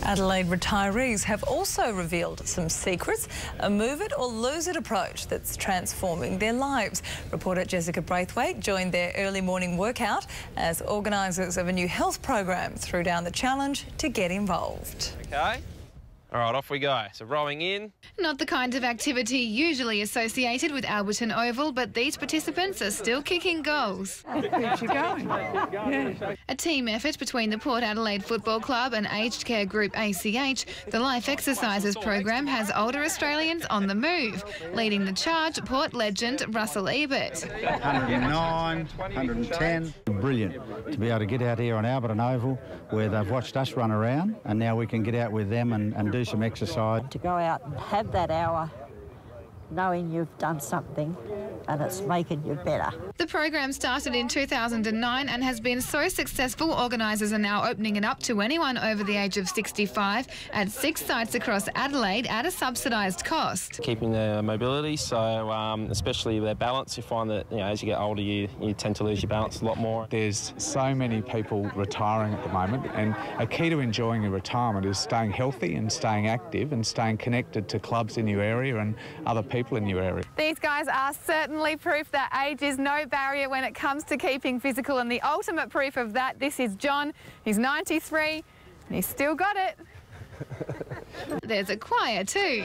Adelaide retirees have also revealed some secrets, a move it or lose it approach that's transforming their lives. Reporter Jessica Braithwaite joined their early morning workout as organisers of a new health program threw down the challenge to get involved. Okay. All right, off we go. So rowing in. Not the kind of activity usually associated with Alberton Oval, but these participants are still kicking goals. Keeps you going. Yeah. A team effort between the Port Adelaide Football Club and aged care group ACH, the Life Exercises program has older Australians on the move. Leading the charge, Port legend Russell Ebert. 109, 110. Brilliant to be able to get out here on Alberton Oval where they've watched us run around, and now we can get out with them and do some exercise. To go out and have that hour knowing you've done something and it's making you better. The program started in 2009 and has been so successful, organisers are now opening it up to anyone over the age of 65 at 6 sites across Adelaide at a subsidised cost. Keeping their mobility, so especially their balance. You find that as you get older you tend to lose your balance a lot more. There's so many people retiring at the moment, and a key to enjoying your retirement is staying healthy and staying active and staying connected to clubs in your area and other people in your area. These guys are certainly proof that age is no barrier when it comes to keeping physical, and the ultimate proof of that, this is John. He's 93 and he's still got it. There's a choir too.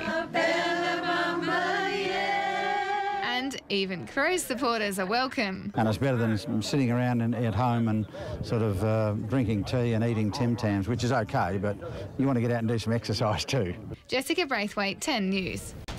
And even Crows supporters are welcome. And it's better than sitting around at home and sort of drinking tea and eating Tim Tams, which is okay, but you want to get out and do some exercise too. Jessica Braithwaite, 10 News.